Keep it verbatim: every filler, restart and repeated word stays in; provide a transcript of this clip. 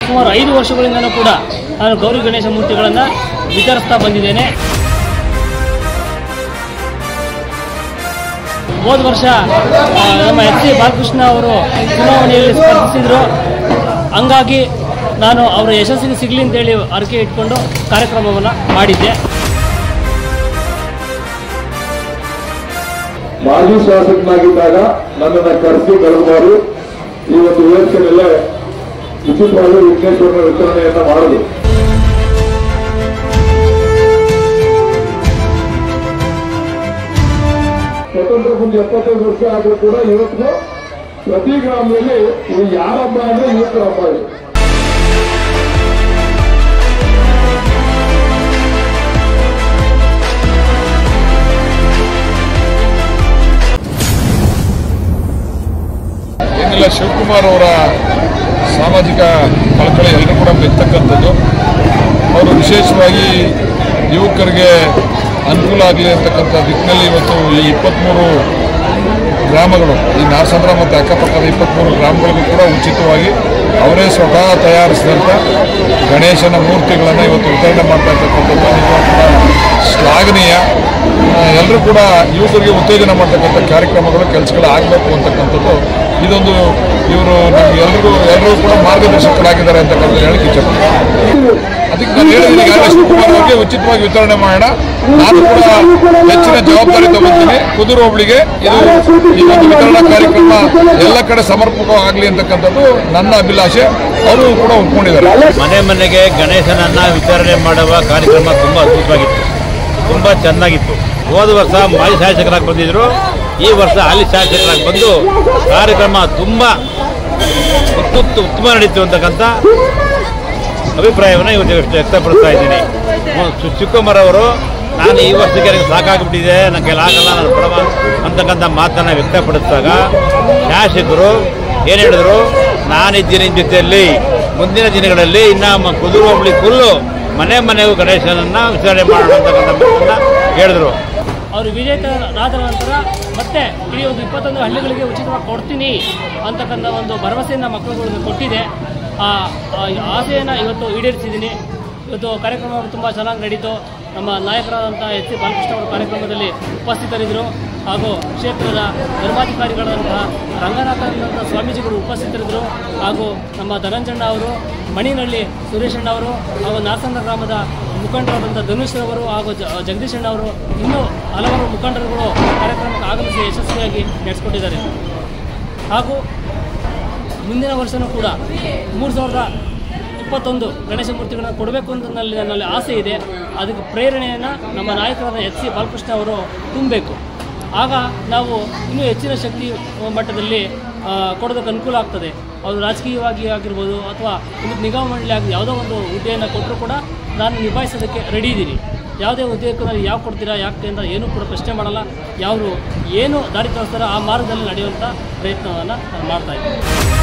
ಸುಮಾರು ಐದು ವರ್ಷಗಳಿಂದಲೂ ಕೂಡ ನಾನು ಗೌರಿ ಗಣೇಶ ಮೂರ್ತಿಗಳನ್ನು ವಿತರಿಸ್ತಾ ಬಂದಿದ್ದೇನೆ. ಹೋದ ವರ್ಷ ನಮ್ಮ ಎಚ್ ಸಿ ಬಾಲಕೃಷ್ಣ ಅವರು ಚುನಾವಣೆಯಲ್ಲಿ ಸ್ಪರ್ಧಿಸಿದ್ರು. ಹಂಗಾಗಿ ನಾನು ಅವರ ಯಶಸ್ಸಿಗೆ ಸಿಗಲಿ ಅಂತೇಳಿ ಅರಿಕೆ ಇಟ್ಕೊಂಡು ಕಾರ್ಯಕ್ರಮವನ್ನು ಮಾಡಿದ್ದೆ. ಮಾಜಿ ಶಾಸಕನಾಗಿದ್ದಾಗ ನನ್ನನ್ನು ಕರೆಸಿ ಕಳೆದವರು ಈ ಒಂದು ವೇದಿಕೆಯಲ್ಲೇ ಉಚಿತವಾಗಿ ವಿಘ್ನೇಶ್ವರನ ವಿತರಣೆಯನ್ನ ಮಾಡುದು. ಸ್ವತಂತ್ರ ಮುಂದೆ ಎಪ್ಪತ್ತೈದು ವರ್ಷ ಆದರೂ ಕೂಡ ಇವತ್ತು ಪ್ರತಿ ಗ್ರಾಮದಲ್ಲಿ ಇದು ಯಾರ ಹಬ್ಬ ಅಂದ್ರೆ ಯುವಕರ ಹಬ್ಬ ಇದೆ. ಏನಿಲ್ಲ, ಶಿವಕುಮಾರ್ ಅವರ ಸಾಮಾಜಿಕ ಕಳಕಳಿ ಎಲ್ಲರೂ ಕೂಡ ಮೆಚ್ಚತಕ್ಕಂಥದ್ದು. ಅವರು ವಿಶೇಷವಾಗಿ ಯುವಕರಿಗೆ ಅನುಕೂಲ ಆಗಲಿ ಅಂತಕ್ಕಂಥ ದಿಕ್ಕಿನಲ್ಲಿ ಇವತ್ತು ಈ ಇಪ್ಪತ್ತ್ಮೂರು ಗ್ರಾಮಗಳು, ಈ ನಾಸಂದ್ರ ಮತ್ತು ಅಕ್ಕಪಕ್ಕದ ಇಪ್ಪತ್ತ್ಮೂರು ಗ್ರಾಮಗಳಿಗೂ ಕೂಡ ಉಚಿತವಾಗಿ ಅವರೇ ಸ್ವತಃ ತಯಾರಿಸಿದಂಥ ಗಣೇಶನ ಮೂರ್ತಿಗಳನ್ನು ಇವತ್ತು ವಿತರಣೆ ಮಾಡ್ತಾ ಇರ್ತಕ್ಕಂಥದ್ದು ನಿಜವಾಗ್ಲೂ ಶ್ಲಾಘನೀಯ. ಎಲ್ಲರೂ ಕೂಡ ಯುವಕರಿಗೆ ಉತ್ತೇಜನ ಮಾಡ್ತಕ್ಕಂಥ ಕಾರ್ಯಕ್ರಮಗಳು ಕೆಲಸಗಳು ಆಗಬೇಕು ಅಂತಕ್ಕಂಥದ್ದು ಇದೊಂದು ಇವರು ನಮ್ಗೆ ಎಲ್ರಿಗೂ ಎಲ್ಲರೂ ಕೂಡ ಮಾರ್ಗದರ್ಶಕರಾಗಿದ್ದಾರೆ ಅಂತಕ್ಕಂಥ ಹೇಳಕ್ಕೆ ಇಷ್ಟಪಡ್ತೀನಿ. ಅದಕ್ಕೆ ನಾನು ಹೇಳಿದ್ದೀನಿ, ಈಗಾಗಲೇ ಶಿವಕುಮಾರ್ ಅವರಿಗೆ ಉಚಿತವಾಗಿ ವಿತರಣೆ ಮಾಡೋಣ. ನಾನು ಕೂಡ ಹೆಚ್ಚಿನ ಜವಾಬ್ದಾರಿ ತಗೊಳ್ತೀನಿ. ಕುದೂರು ಹೋಬಳಿಗೆ ಇದು ಈ ಒಂದು ವಿತರಣಾ ಕಾರ್ಯಕ್ರಮ ಎಲ್ಲ ಕಡೆ ಸಮರ್ಪಕವಾಗಲಿ ಅಂತಕ್ಕಂಥದ್ದು ನನ್ನ ಅಭಿಲಾಷೆ. ಅವರು ಕೂಡ ಒಪ್ಕೊಂಡಿದ್ದಾರೆ. ಮನೆ ಮನೆಗೆ ಗಣೇಶನನ್ನ ವಿತರಣೆ ಮಾಡುವ ಕಾರ್ಯಕ್ರಮ ತುಂಬ ಅದ್ಭುತವಾಗಿತ್ತು, ತುಂಬ ಚೆನ್ನಾಗಿತ್ತು. ಹೋದ ವರ್ಷ ಮಾಜಿ ಶಾಸಕರಾಗಿ ಬಂದಿದ್ರು, ಈ ವರ್ಷ ಹಾಲಿ ಶಾಸಕರಾಗಿ ಬಂದು ಕಾರ್ಯಕ್ರಮ ತುಂಬ ಉತ್ತುತ್ತ ಉತ್ತಮ ನಡೀತು ಅಂತಕ್ಕಂಥ ಅಭಿಪ್ರಾಯವನ್ನು ಇವತ್ತು ವ್ಯಕ್ತಪಡಿಸ್ತಾ ಇದ್ದೀನಿ. ಶಿವಕುಮಾರ್ ಅವರು ನಾನು ಈ ವರ್ಷಕ್ಕೆ ನನಗೆ ಸಾಕಾಗಿಬಿಟ್ಟಿದೆ, ನನಗೆ ಆಗಲ್ಲ, ನಾನು ಬಡವ ಅಂತಕ್ಕಂಥ ಮಾತನ್ನು ವ್ಯಕ್ತಪಡಿಸಿದಾಗ ಶಾಸಕರು ಏನು ಹೇಳಿದ್ರು, ನಾನಿದ್ದೀನಿ ಜೊತೆಯಲ್ಲಿ ಮುಂದಿನ ದಿನಗಳಲ್ಲಿ ಇನ್ನು ಕುದೂರು ಹೋಬಳಿ ಫುಲ್ಲು ಮನೆ ಮನೆಗೂ ಗಣೇಶನನ್ನು ವಿತರಣೆ ಮಾಡೋಣ ಅಂತಕ್ಕಂಥ ಮಾತನ್ನು ಹೇಳಿದ್ರು. ಅವರು ವಿಜೇತರಾದ ನಂತರ ಮತ್ತೆ ಇಡೀ ಒಂದು ಇಪ್ಪತ್ತೊಂದು ಹಳ್ಳಿಗಳಿಗೆ ಉಚಿತವಾಗಿ ಕೊಡ್ತೀನಿ ಅಂತಕ್ಕಂಥ ಒಂದು ಭರವಸೆಯನ್ನು ಮಕ್ಕಳುಗಳಿಗೆ ಕೊಟ್ಟಿದೆ. ಆ ಆಸೆಯನ್ನು ಇವತ್ತು ಈಡೇರಿಸಿದ್ದೀನಿ. ಇವತ್ತು ಕಾರ್ಯಕ್ರಮ ತುಂಬ ಚೆನ್ನಾಗಿ ನಡೀತು. ನಮ್ಮ ನಾಯಕರಾದಂಥ ಎಚ್ ಸಿ ಬಾಲಕೃಷ್ಣ ಅವರು ಕಾರ್ಯಕ್ರಮದಲ್ಲಿ ಉಪಸ್ಥಿತರಿದ್ದರು. ಹಾಗೂ ಕ್ಷೇತ್ರದ ಧರ್ಮಾಧಿಕಾರಿಗಳಾದಂತಹ ರಂಗನಾಥನಂಥ ಸ್ವಾಮೀಜಿಗಳು ಉಪಸ್ಥಿತರಿದ್ದರು. ಹಾಗೂ ನಮ್ಮ ಧನಂಜಣ್ಣ ಅವರು, ಮಣಿನಹಳ್ಳಿ ಸುರೇಶಣ್ಣ ಅವರು, ಹಾಗೂ ನಾಸಂದ್ರ ಗ್ರಾಮದ ಮುಖಂಡರಾದಂಥ ಧನುಷ್ ಅವರು ಹಾಗೂ ಜಗದೀಶಣ್ಣ ಅವರು, ಇನ್ನೂ ಹಲವಾರು ಮುಖಂಡರುಗಳು ಕಾರ್ಯಕ್ರಮಕ್ಕೆ ಆಗಮಿಸಿ ಯಶಸ್ವಿಯಾಗಿ ನಡೆಸಿಕೊಟ್ಟಿದ್ದಾರೆ. ಹಾಗೂ ಮುಂದಿನ ವರ್ಷವೂ ಕೂಡ ಮೂರು ಸಾವಿರದ ಇಪ್ಪತ್ತೊಂದು ಗಣೇಶ ಮೂರ್ತಿಗಳನ್ನು ಕೊಡಬೇಕು ಅಂತ ನಲ್ಲಿ ನನ್ನಲ್ಲಿ ಆಸೆ ಇದೆ. ಅದಕ್ಕೆ ಪ್ರೇರಣೆಯನ್ನು ನಮ್ಮ ನಾಯಕರಾದ ಎಚ್ ಸಿ ಬಾಲಕೃಷ್ಣ ಅವರು ತುಂಬಬೇಕು. ಆಗ ನಾವು ಇನ್ನೂ ಹೆಚ್ಚಿನ ಶಕ್ತಿ ಮಟ್ಟದಲ್ಲಿ ಕೊಡೋದಕ್ಕೆ ಅನುಕೂಲ ಆಗ್ತದೆ. ಅವರು ರಾಜಕೀಯವಾಗಿ ಆಗಿರ್ಬೋದು ಅಥವಾ ಒಂದು ನಿಗಮ ಮಂಡಳಿ ಆಗಿ ಯಾವುದೋ ಒಂದು ಹುದ್ದೆಯನ್ನು ಕೊಟ್ಟರೂ ಕೂಡ ನಾನು ನಿಭಾಯಿಸೋದಕ್ಕೆ ರೆಡಿ ಇದ್ದೀನಿ. ಯಾವುದೇ ಉದ್ಯೋಗಕ್ಕೂ ನಾನು ಯಾವ ಕೊಡ್ತೀರಾ ಯಾಕೆ ಅಂತ ಏನೂ ಕೂಡ ಪ್ರಶ್ನೆ ಮಾಡಲ್ಲ. ಯಾರು ಏನು ದಾರಿ ತೋರಿಸ್ತಾರೋ ಆ ಮಾರ್ಗದಲ್ಲಿ ನಡೆಯುವಂಥ ಪ್ರಯತ್ನವನ್ನು ನಾನು ಮಾಡ್ತಾಯಿದ್ದೀನಿ.